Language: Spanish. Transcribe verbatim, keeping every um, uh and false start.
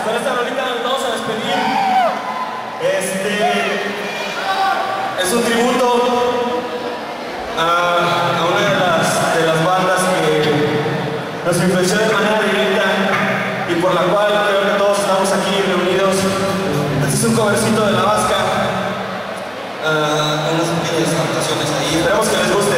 con esta rolita nos vamos a despedir. Este es un tributo a, a una de las, de las bandas que nos influenció de manera directa y por la cual creo que todos estamos aquí reunidos. Este es un covercito de La Vasca, uh, unas pequeñas anotaciones ahí. Esperamos que les guste.